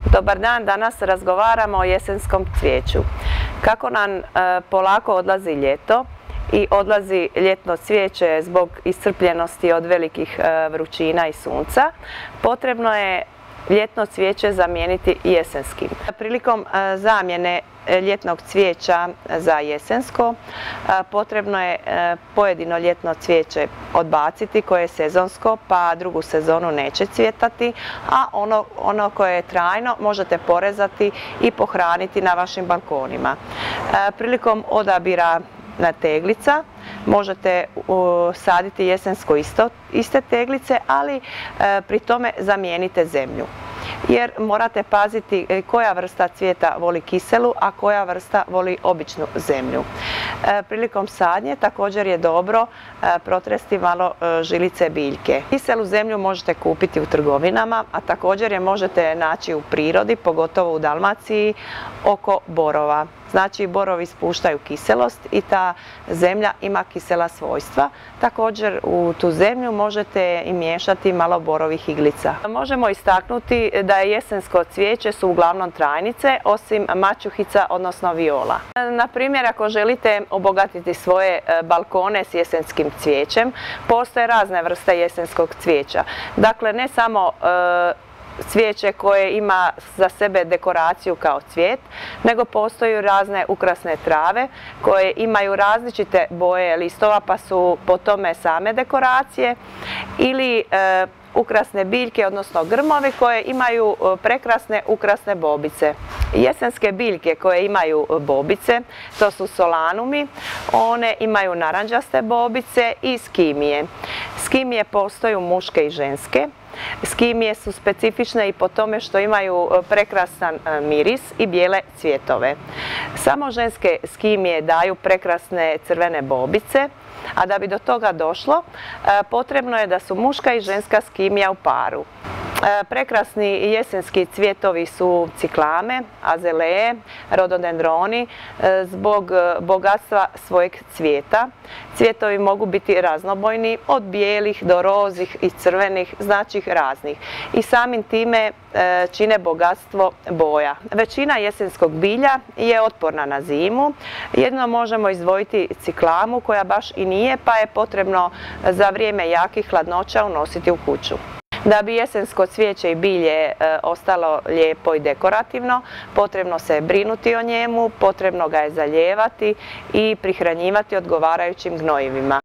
Dobar dan, danas razgovaramo o jesenskom cvijeću. Kako nam polako odlazi ljeto i odlazi ljetno cvijeće zbog iscrpljenosti od velikih vrućina i sunca, potrebno je ljetno cvijeće zamijeniti jesenskim. Prilikom zamjene ljetnog cvijeća za jesensko potrebno je pojedino ljetno cvijeće odbaciti koje je sezonsko pa drugu sezonu neće cvjetati, a ono koje je trajno možete porezati i pohraniti na vašim balkonima. Prilikom odabira teglica možete saditi jesensko iste teglice, ali pri tome zamijenite zemlju. Jer morate paziti koja vrsta cvijeta voli kiselu, a koja vrsta voli običnu zemlju. Prilikom sadnje također je dobro protresti malo žilice biljke. Kiselu zemlju možete kupiti u trgovinama, a također je možete naći u prirodi, pogotovo u Dalmaciji, oko borova. Znači, borovi ispuštaju kiselost i ta zemlja ima kisela svojstva. Također u tu zemlju možete i miješati malo borovih iglica. Možemo istaknuti da je jesensko cvijeće su uglavnom trajnice, osim mačuhica, odnosno viola. Na primjer, ako želite obogatiti svoje balkone s jesenskim cvijećem, postoje razne vrste jesenskog cvijeća. Dakle, ne samo cvijeće koje ima za sebe dekoraciju kao cvijet, nego postoje razne ukrasne trave koje imaju različite boje listova pa su po tome same dekoracije, ili ukrasne biljke, odnosno grmovi koje imaju prekrasne ukrasne bobice. Jesenske biljke koje imaju bobice, to su solanumi, one imaju naranđaste bobice i skimije. Skimije postoje muške i ženske. Skimije su specifične i po tome što imaju prekrasan miris i bijele cvjetove. Samo ženske skimije daju prekrasne crvene bobice, a da bi do toga došlo, potrebno je da su muška i ženska skimija u paru. Prekrasni jesenski cvjetovi su ciklame, azelee, rododendroni zbog bogatstva svojeg cvijeta. Cvjetovi mogu biti raznobojni, od bijelih do rozih i crvenih, znači raznih. I samim time čine bogatstvo boja. Većina jesenskog bilja je otporna na zimu. Jedino možemo izdvojiti ciklamu koja baš i nije, pa je potrebno za vrijeme jakih hladnoća unositi u kuću. Da bi jesensko cvijeće i bilje ostalo lijepo i dekorativno, potrebno se brinuti o njemu, potrebno ga je zalijevati i prihranjivati odgovarajućim gnojivima.